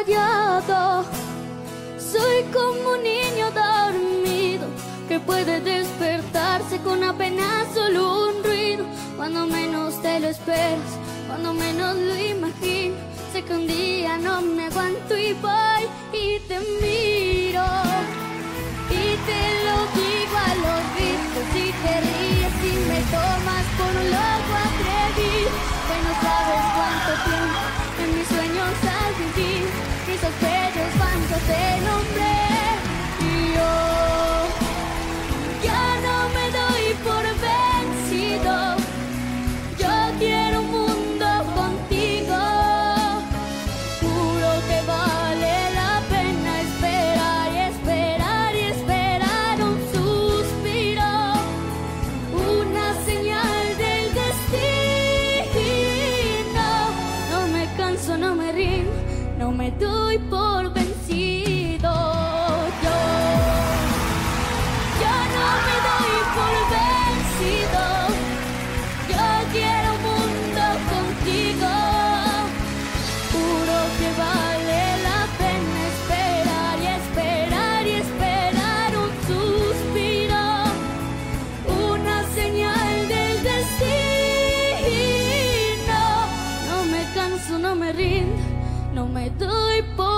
callado. Soy como un niño dormido que puede despertarse con apenas solo un ruido. Cuando menos te lo esperas, cuando menos lo imagino, sé que un día no me aguanto y voy y te miro. Y te lo digo a los gritos y te ríes y me tomas por un loco atrevido. Que no sabes cuánto tiempo en mis sueños has vivido. Mis suspiros cuánto te nombré y yo ya no me doy por vencido. Yo quiero un mundo contigo. Juro que vale la pena esperar y esperar y esperar un suspiro, una señal del destino. No me canso, no me rindo, no me doy por vencido. Yo no me doy por vencido. Yo quiero un mundo contigo. Juro que vale la pena esperar y esperar y esperar un suspiro, una señal del destino. No me canso, no me rindo, no me doy por